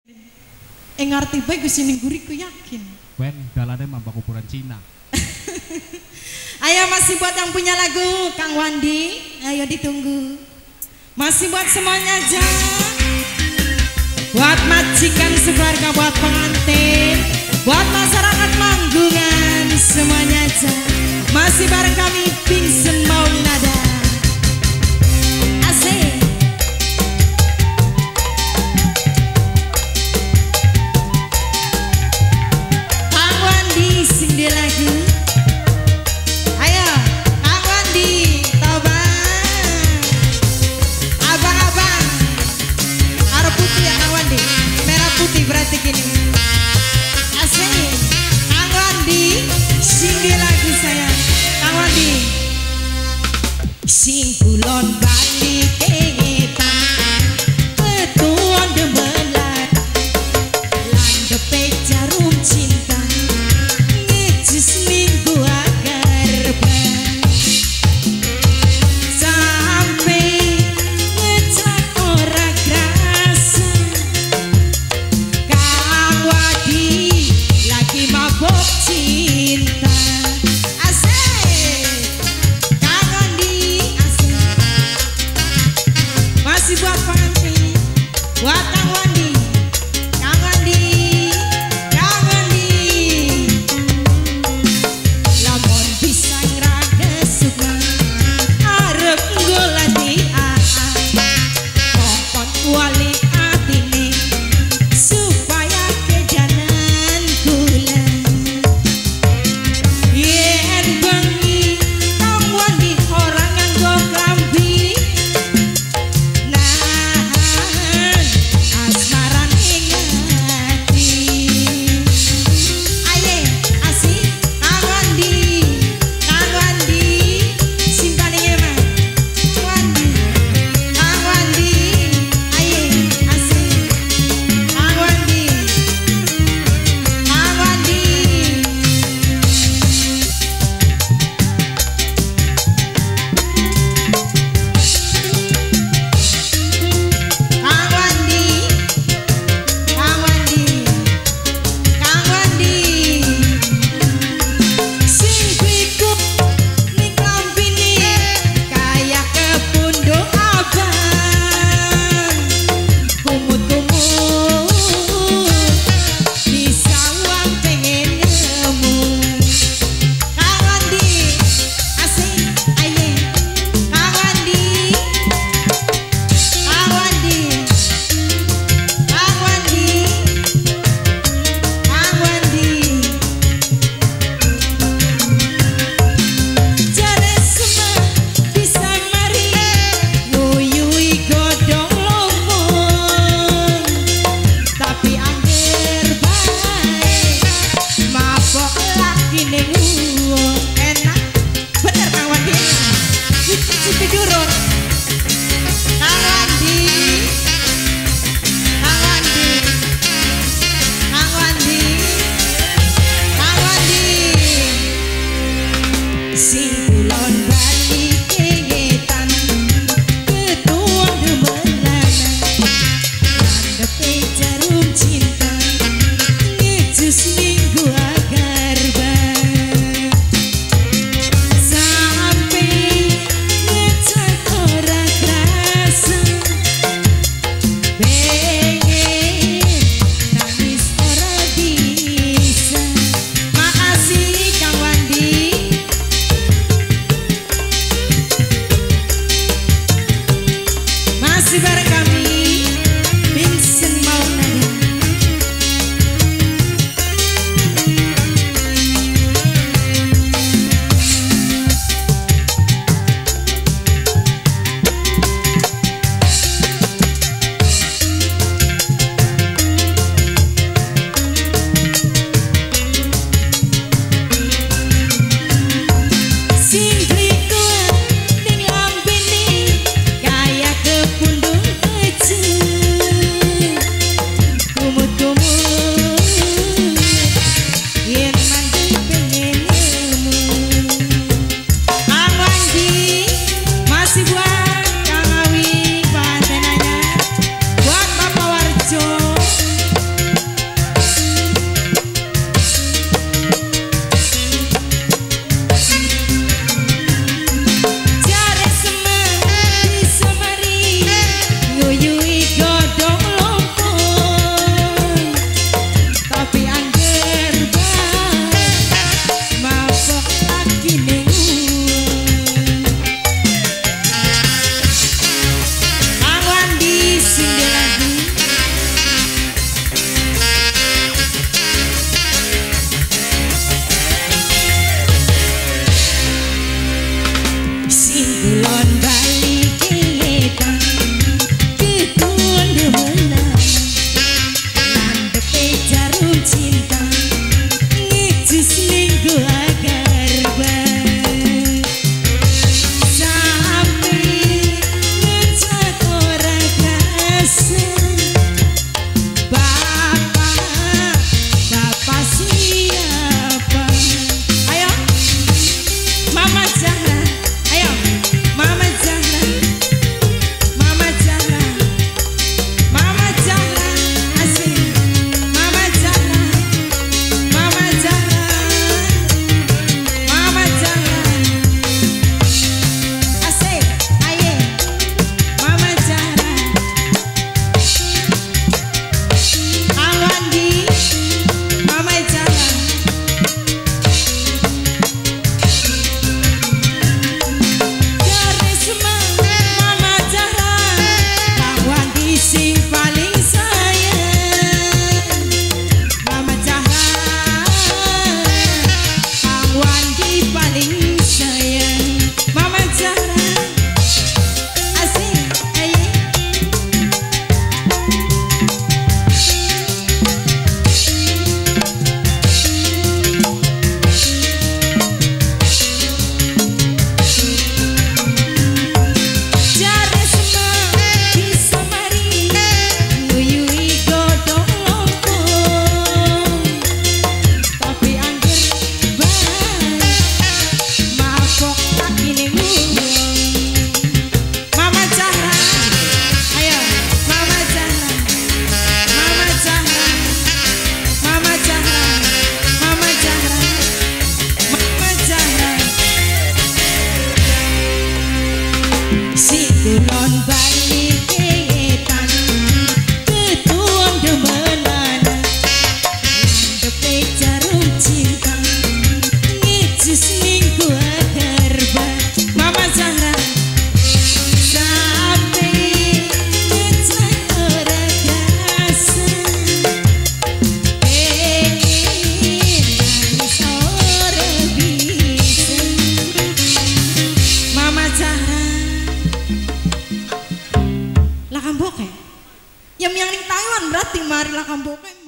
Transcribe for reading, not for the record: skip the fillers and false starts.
Ngerti bae Gusti ning guriku yakin. Wen dalane mambang kuburan Cina. Ayo masih buat yang punya lagu Kang Wandi, ayo ditunggu. Masih buat semuanya aja. Buat majikan sekeluarga, buat pengantin, buat masyarakat Manggungan semuanya aja. Masih bareng kami Vincent Maulana. Asik. Kang Wandi sing di lagu. Ayo Kang Wandi, toba. Abang-abang. Arep putih ya Kang Wandi. Merah putih berarti gini. Asik. Kang Wandi sing di lagu saya. Kang Wandi. Sing kulon bali ketan petuan demelan landepe jarum cinta ngejus minggu agar sampai ngecak ora kerasa Kang Wandi lagi mabok cinta. Masih buat pengantin, buat Kang Wandi, Kang Wandi, Kang Wandi. Lamun bisa ngerada suka, arep ngolati kokon wali atine supaya kejanan kula. Yen bengi Kang Wandi orang nganggo klambi. Masih bareng kami Vincent Maulana. Kamboke. Yang ning Taiwan berarti marilah Kamboke.